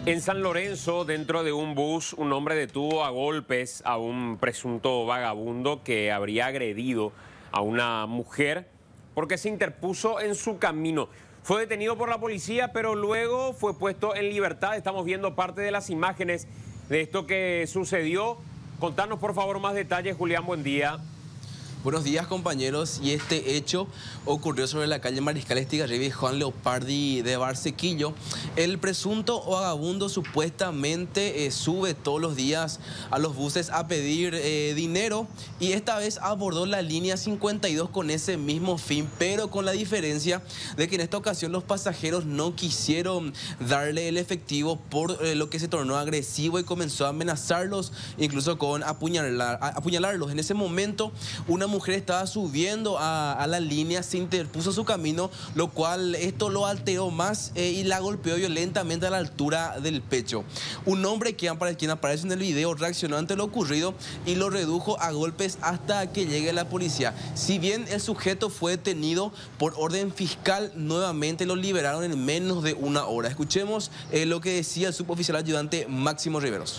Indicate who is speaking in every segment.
Speaker 1: En San Lorenzo, dentro de un bus, un hombre detuvo a golpes a un presunto vagabundo que habría agredido a una mujer porque se interpuso en su camino. Fue detenido por la policía, pero luego fue puesto en libertad. Estamos viendo parte de las imágenes de esto que sucedió. Contanos, por favor, más detalles, Julián, buen día.
Speaker 2: Buenos días, compañeros. Y este hecho ocurrió sobre la calle Mariscal Estigarribia y Juan Leopardi de Barsequillo. El presunto vagabundo supuestamente sube todos los días a los buses a pedir dinero, y esta vez abordó la línea 52 con ese mismo fin, pero con la diferencia de que en esta ocasión los pasajeros no quisieron darle el efectivo, por lo que se tornó agresivo y comenzó a amenazarlos, incluso con apuñalarlos. En ese momento, una mujer estaba subiendo a la línea, se interpuso su camino, lo cual esto lo alteró más y la golpeó violentamente a la altura del pecho. Un hombre quien aparece en el video reaccionó ante lo ocurrido y lo redujo a golpes hasta que llegue la policía. Si bien el sujeto fue detenido por orden fiscal, nuevamente lo liberaron en menos de una hora. Escuchemos lo que decía el suboficial ayudante Máximo Riveros.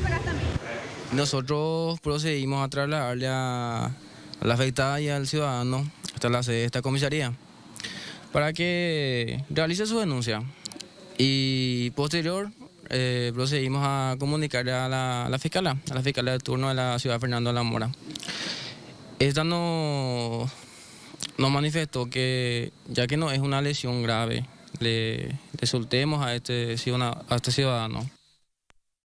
Speaker 3: Nosotros procedimos a trasladarle a la afectada y al ciudadano hasta la sede de esta comisaría para que realice su denuncia, y posterior procedimos a comunicarle a la fiscala de turno de la ciudad, Fernando La Mora. Esta nos manifestó que, ya que no es una lesión grave, le soltemos a este ciudadano.